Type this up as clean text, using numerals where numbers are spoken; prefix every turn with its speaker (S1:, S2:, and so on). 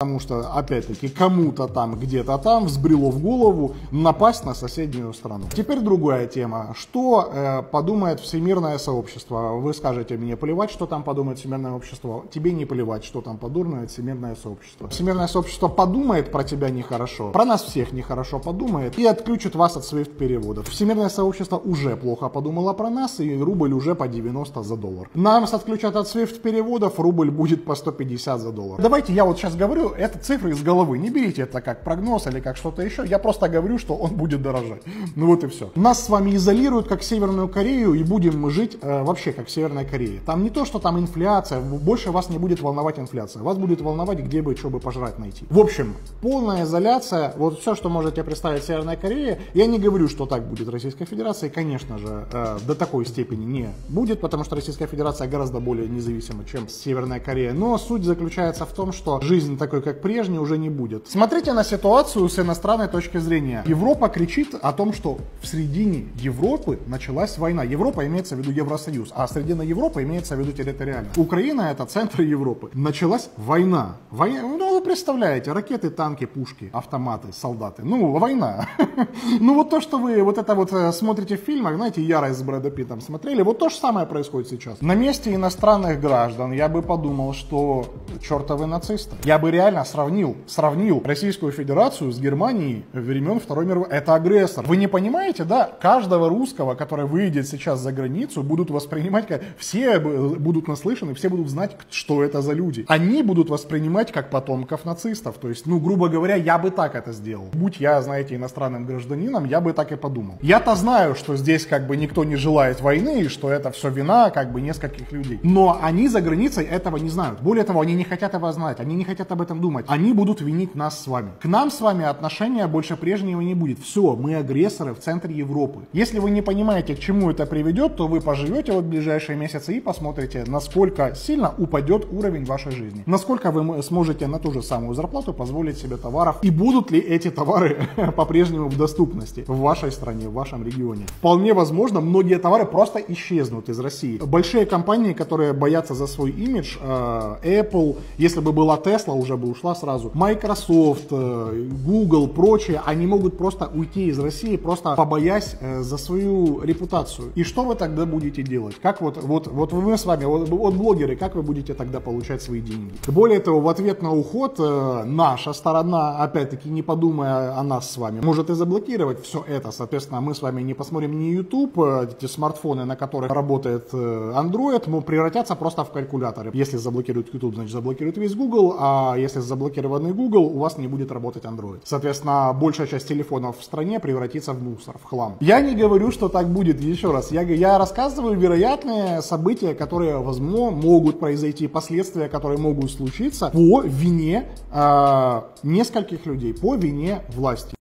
S1: Потому что, опять-таки, кому-то там, где-то там взбрело в голову напасть на соседнюю страну. Теперь другая тема. Что подумает всемирное сообщество? Вы скажете мне, плевать, что там подумает всемирное общество. Тебе не плевать, что там подумает всемирное сообщество. Всемирное сообщество подумает про тебя нехорошо, про нас всех нехорошо подумает и отключит вас от SWIFT переводов. Всемирное сообщество уже плохо подумало про нас, и рубль уже по 90 за доллар. Нас отключат от SWIFT переводов, рубль будет по 150 за доллар. Давайте я вот сейчас говорю, это цифры из головы, не берите это как прогноз или как что-то еще, я просто говорю, что он будет дорожать. Ну вот и все. Нас с вами изолируют как Северную Корею, и будем мы жить вообще как Северная Корея. Там не то, что там инфляция, больше вас не будет волновать инфляция, вас будет волновать, где бы, что бы пожрать найти. В общем, полная изоляция, вот все, что можете представить Северная Корея, я не говорю, что так будет Российской Федерации, конечно же, до такой степени не будет, потому что Российская Федерация гораздо более независима, чем Северная Корея, но суть заключается в том, что жизнь такой, как прежней, уже не будет. Смотрите на ситуацию с иностранной точки зрения. Европа кричит о том, что в середине Европы началась война. Европа имеется в виду Евросоюз, а средина Европы имеется в виду территориально. Украина — это центр Европы. Началась война. Ну, вы представляете, ракеты, танки, пушки, автоматы, солдаты. Ну, война. Ну, вот то, что вы вот это вот смотрите в фильмах, знаете, «Ярость» с Брэдом Питтом смотрели, вот то же самое происходит сейчас. На месте иностранных граждан я бы подумал, что чертовы нацисты. Я бы реально сравнил Российскую Федерацию с Германией времен Второй мировой. Это агрессор. Вы не понимаете, да? Каждого русского, который выйдет сейчас за границу, будут воспринимать как... Все будут наслышаны, все будут знать, что это за люди. Они будут воспринимать как потомков нацистов. То есть, ну, грубо говоря, я бы так это сделал. Будь я, знаете, иностранным гражданином, я бы так и подумал. Я-то знаю, что здесь как бы никто не желает войны, и что это все вина как бы нескольких людей. Но они за границей этого не знают. Более того, они не хотят этого знать, они не хотят об этом думать. Они будут винить нас с вами. К нам с вами отношения больше прежнего не будет. Все, мы агрессоры в центре Европы. Если вы не понимаете, к чему это приведет, то вы поживете вот в ближайшие месяцы и посмотрите, насколько сильно упадет уровень вашей жизни. Насколько вы сможете на ту же самую зарплату позволить себе товаров. И будут ли эти товары по-прежнему в доступности в вашей стране, в вашем регионе. Вполне возможно, многие товары просто исчезнут из России. Большие компании, которые боятся за свой имидж, Apple, если бы была Tesla, уже бы ушла сразу. Microsoft, Google, прочие, они могут просто уйти из России, просто побоясь за свою репутацию. И что вы тогда будете делать? Как вот вы с вами, вот блогеры, как вы будете тогда получать свои деньги? Более того, в ответ на уход наша сторона, опять-таки не подумая о нас с вами, может и заблокировать все это. Соответственно, мы с вами не посмотрим ни YouTube, эти смартфоны, на которых работает Android, превратятся просто в калькуляторы. Если заблокируют YouTube, значит заблокируют весь Google, а если заблокированный Google, у вас не будет работать Android. Соответственно, большая часть телефонов в стране превратится в мусор, в хлам. Я не говорю, что так будет, еще раз. Я рассказываю вероятные события, которые, возможно, могут произойти, последствия, которые могут случиться по вине нескольких людей, по вине власти.